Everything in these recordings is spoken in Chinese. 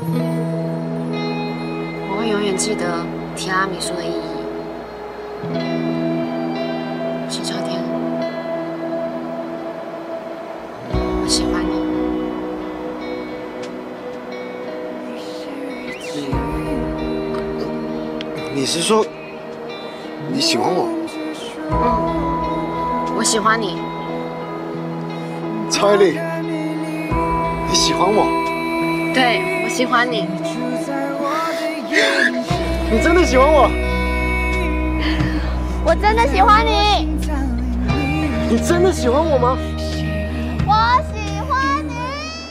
我会永远记得提拉米苏的意义。沈少天，我喜欢你。 你是说你喜欢我？ 我喜欢你。 曹爱丽，你喜欢我？ 对，我喜欢你。 你真的喜欢我？ 我真的喜欢你。 你真的喜欢我吗？ 我喜欢你。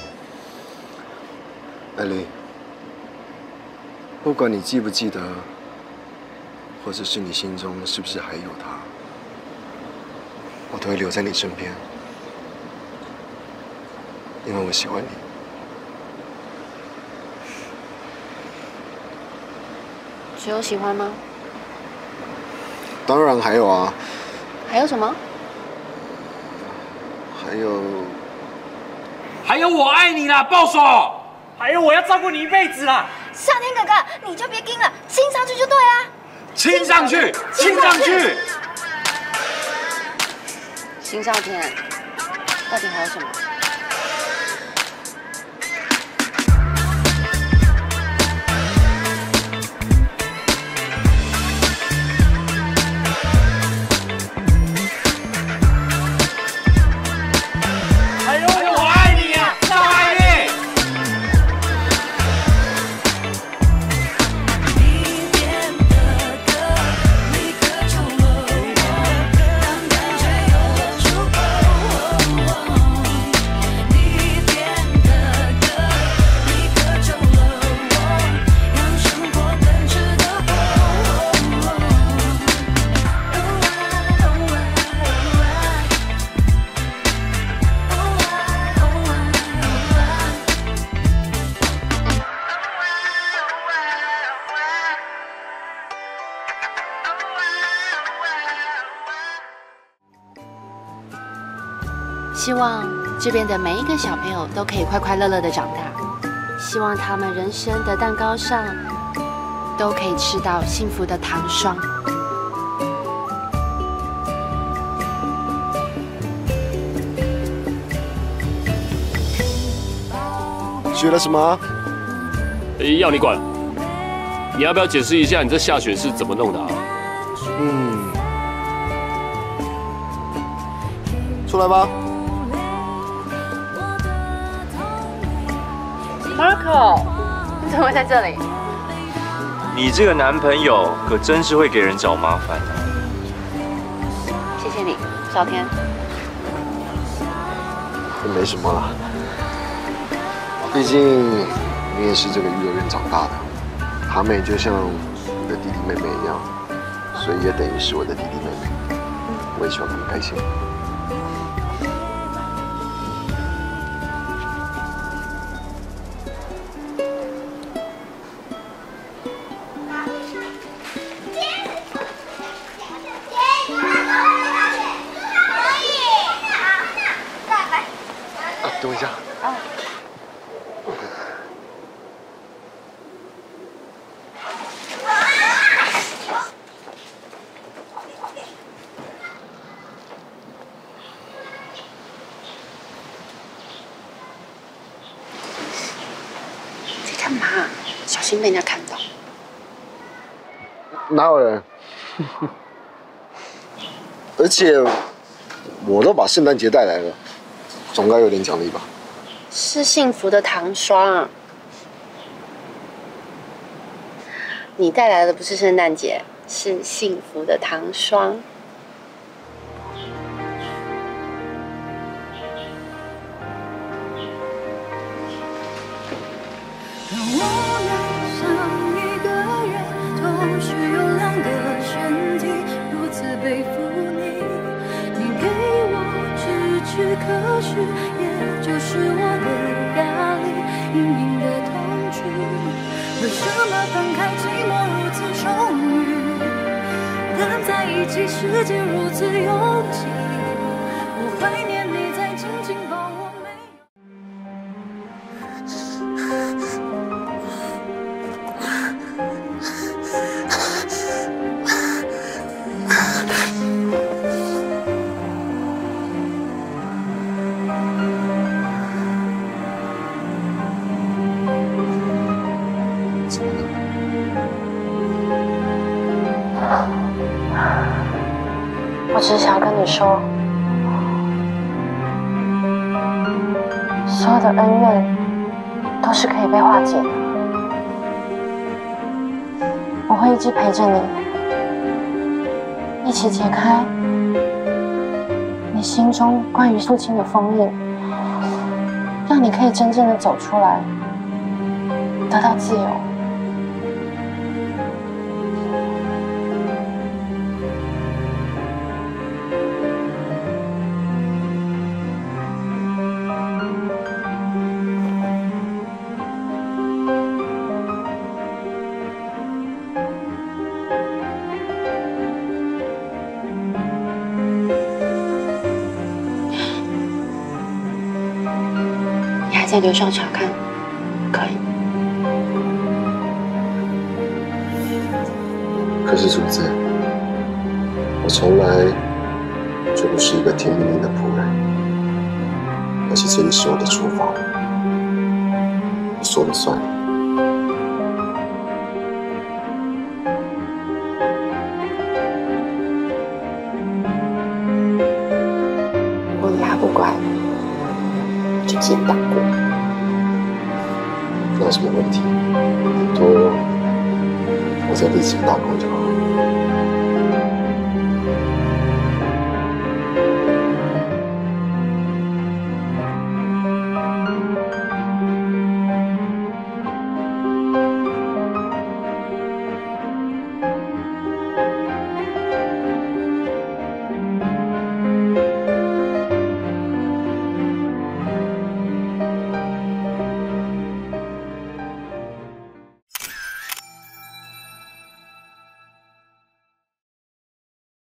爱丽，不管你记不记得，或者是你心中是不是还有他，我都会留在你身边，因为我喜欢你。 只有喜欢吗？ 当然还有啊。 还有什么？ 还有我爱你啦，抱手！还有我要照顾你一辈子啦！ 少天哥哥，你就别盯了，亲上去就对啦。 亲上去，亲上去！ 邢少天，到底还有什么？希望这边的每一个小朋友都可以快快乐乐的长大，希望他们人生的蛋糕上都可以吃到幸福的糖霜。 学了什么？ 要你管？你要不要解释一下你这下雪是怎么弄的啊？ 出来吧。 Marco， 你怎么会在这里？ 你这个男朋友可真是会给人找麻烦的。 谢谢你，少天。 没什么啦，毕竟你也是这个幼儿园长大的，他们也就像你的弟弟妹妹一样，所以也等于是我的弟弟妹妹。我也希望他们开心。等我一下。 在干嘛？小心被人家看到。 哪有人？而且我都把圣诞节带来了，总该有点奖励吧？ 是幸福的糖霜。你带来的不是圣诞节，是幸福的糖霜。 当我爱上一个人，同时有两个身体，如此背负你，你给我支持，可是也就是我的压力，隐隐的痛楚。为什么分开寂寞如此充裕，但在一起世界如此拥挤？我怀念你在紧紧抱我。 只是想要跟你说，所有的恩怨都是可以被化解的。我会一直陪着你，一起解开你心中关于父亲的封印，让你可以真正的走出来，得到自由。再留校查看，可以。 可是主子，我从来就不是一个听命令的仆人，而且这里是我的厨房，我说了算。 我以后不乖，就记得打过。 那有什么问题？顶多我再例行打工就好。